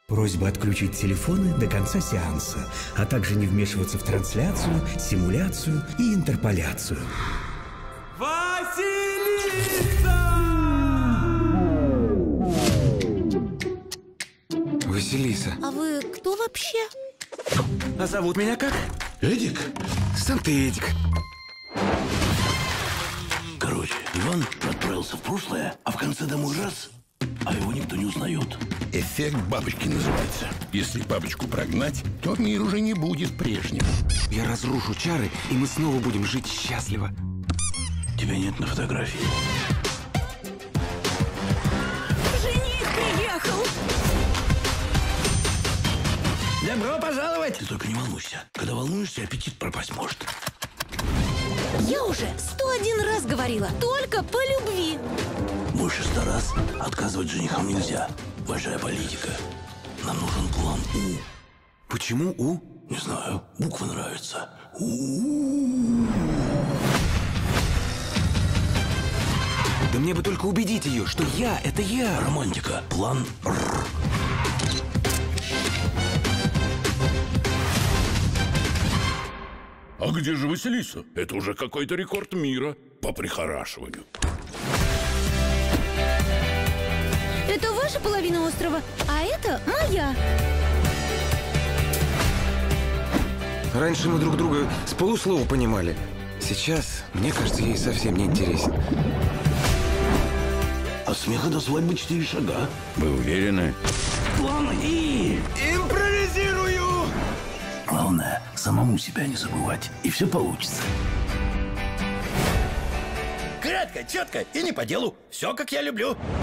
Просьба отключить телефоны до конца сеанса, а также не вмешиваться в трансляцию, симуляцию и интерполяцию. Василиса. А вы кто вообще? А зовут меня как? Эдик? Сам ты Эдик. Короче, Иван отправился в прошлое, а в конце домой раз, а его никто не узнает. Эффект бабочки называется. Если бабочку прогнать, то мир уже не будет прежним. Я разрушу чары, и мы снова будем жить счастливо. Тебя нет на фотографии. Жених приехал! Добро пожаловать! Ты только не волнуйся. Когда волнуешься, аппетит пропасть может. Я уже 101 раз говорила, только по любви. Больше 100 раз отказывать женихам нельзя. Большая политика. Нам нужен план У. Почему У? Не знаю, буквы нравятся. У. Да мне бы только убедить ее, что я — это я. Романтика. План Р. А где же Василиса? Это уже какой-то рекорд мира по прихорашиванию. Это ваша половина острова, а это моя. Раньше мы друг друга с полуслова понимали. Сейчас, мне кажется, ей совсем не интересен. От смеха до свадьбы 4 шага. Вы уверены? План И. Импровизирую! Главное, самому себя не забывать, и все получится. Кратко, четко и не по делу. Все, как я люблю.